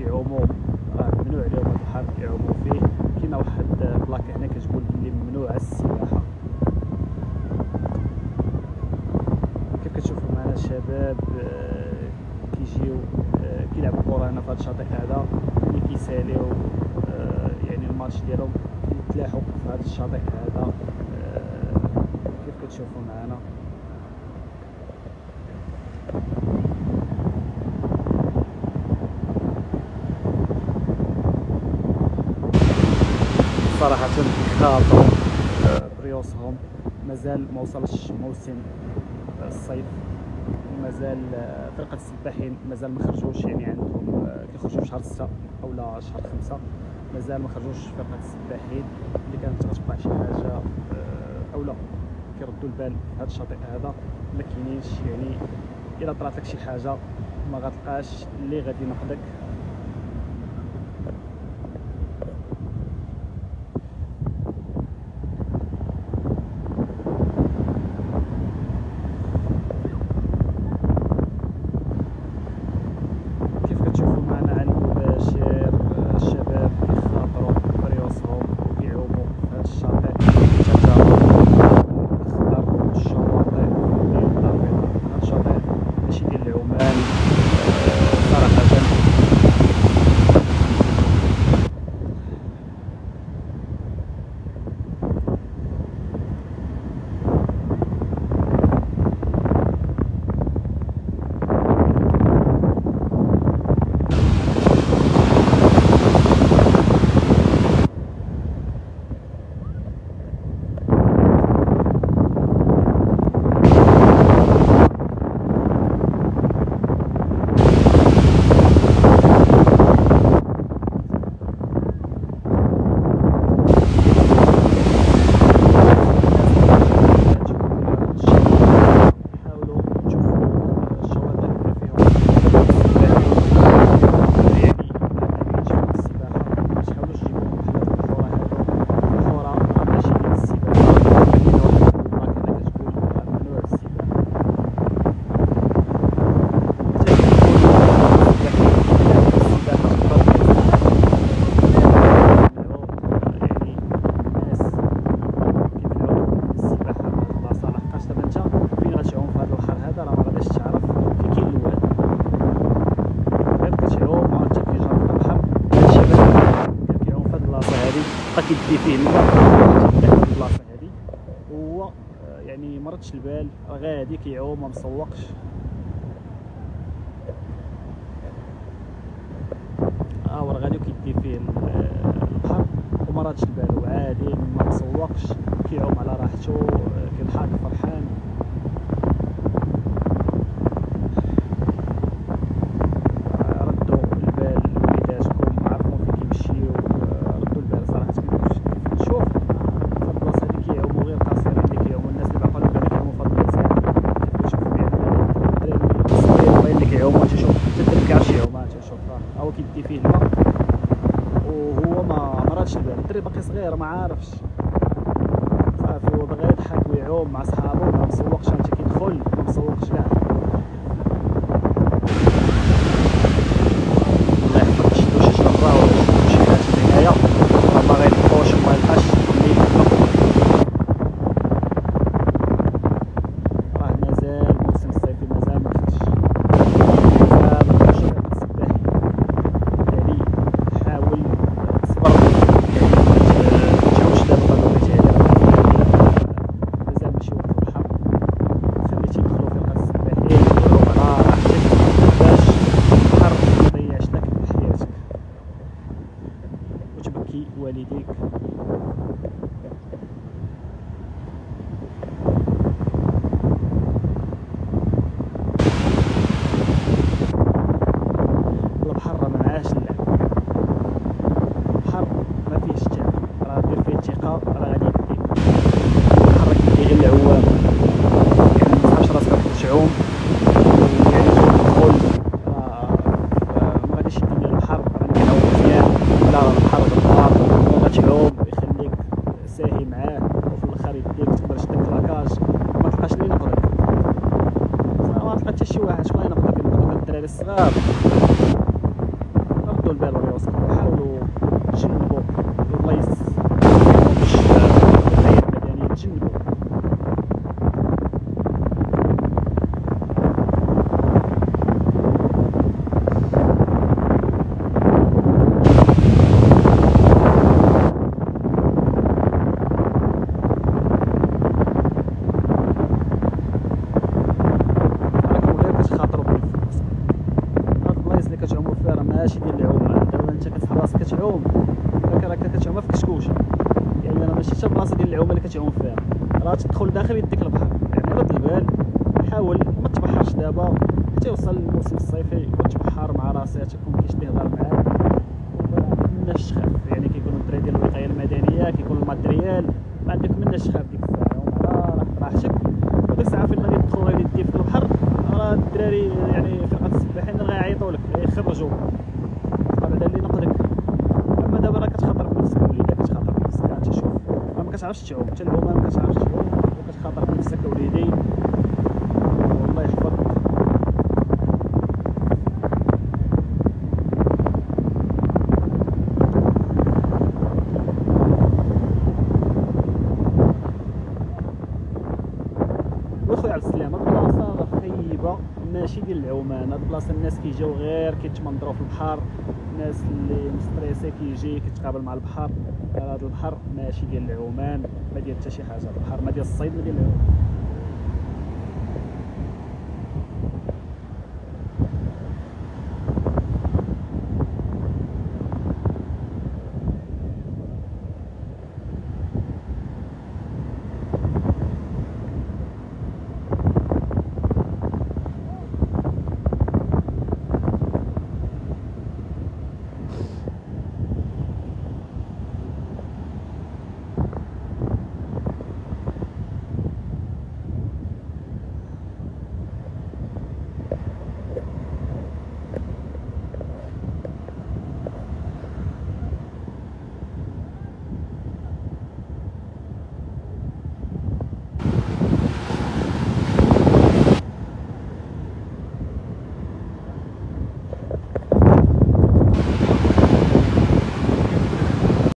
كيعوموا راه ممنوع عليهم هاد البحر يعوموا فيه. كاينه واحد بلاك هنا كتقول بلي ممنوع السباحه. كيف كتشوفوا معنا الشباب كيجيو كيلعبوا كره هنا في هذا الشاطئ هذا، ملي كيساليو يعني الماتش ديالهم كيتلاحوا في هذا الشاطئ هذا. كيف كتشوفوا معنا صراحة كيخاطروا بريوسهم. مازال ما وصلش موسم الصيف، ومازال فرقة السباحين مازال ما خرجوش، يعني عندهم كيخرجوا في شهر 6 أو لا شهر 5. مازال ما خرجوش فرقة السباحين اللي كانت غتوقع شي حاجة أو لا كيردوا البال في هذا الشاطئ هذا. ما كاينينش يعني إلا طرات لك شي حاجة ما غتلقاش اللي غادي ينقذك. كيدي فيه الماء في البلاصه هذه، وهو يعني مرضش البال راه غادي كيعوم ما مسوقش. هو راه غادي كيدي فيه البحر وما رادش البال وعادي ما مسوقش، كيعوم على راحته كيضحك فرحان. هو كيدي فيه الماء وهو ما رادش البال، الدري باقي صغير ما عارفش صافي، هو باغي يضحك ويعوم مع صحابو ما مسوقش. انت كيدخل ما مسوقش كاع. الله يحفظ تشدو شي شجره ولا تشدو شي حاجه في النهايه راه باغي يطوش وما يلقاش اللي يدخل. راه مازال الموسم الصيفي مازال ما دخلش. والديك البحر راه منعاش اللعب، البحر ما فيهش الثقه، راه دير فيه الثقه راه غادي يديك. البحر كيدي غير العوام، يعني متعرفش راسك تقدر تعوم يعني تدخل ما غاديش يدير البحر راه كيعوم مزيان. لا راه البحر غدار وغتعوم ويخليك ساهي معاه وفي الاخر يديك تقدر تشد كلاكاج ما تلقاش اللي ينقذك. ما تلقى حتى شي واحد. شكون ينقذك؟ ينقذك الدراري الصغار. ردوا البال ريوسكم وحاولوا تجنبوا البلايص مش الحياة المدنية، تجنبوا. راكم غير كتخاطروا بنفسكم. هاد البلايص اللي كتعوموا فيها راه ماشي ديال العومان. دابا انت كتحل راسك كتعوم راك كتعوم في كشكوشه، يعني راه ماشي حتى بلاصه ديال العومه اللي كتعوم فيها، راه تدخل داخل يديك البحر. يعني رد البال، حاول ما تبحرش دابا حتى يوصل الموسم الصيفي وتبحر مع راساتك ومكاينش اللي يهضر معاك وما عندك مناش تخاف. يعني كيكونوا الدراري ديال الوقايه المدنيه، كيكون الماء الريال، ما عندك مناش تخاف ديك الساعه، ومع راحتك. وديك الساعه فين غادي تدخل غادي دير في البحر، راه الدراري يعني فرقه السباحين غيعيطوا لك يخرجوك بعدا اللي نقدك. اما دابا راه كتخاطر بنفسك وليدي، كتخاطر بنفسك. انت شوف راه ما كتعرفش تعوم، حتى العومه ما كتعرفش تعوم وكتخاطر بنفسك وليدي، والله يحفظك. وخويا عبد السلام، هاد البلاصه راه خايبه، ماشي ديال العومان. هاد البلاصه الناس كيجيو غير كيتمنظروا في البحر، الناس اللي مستريسي كيجي كيتقابل مع البحر. هاد البحر ماشي ديال العومان، ما ديال حتى شي حاجه. البحر ما ديال الصيد، ما ديال العوم.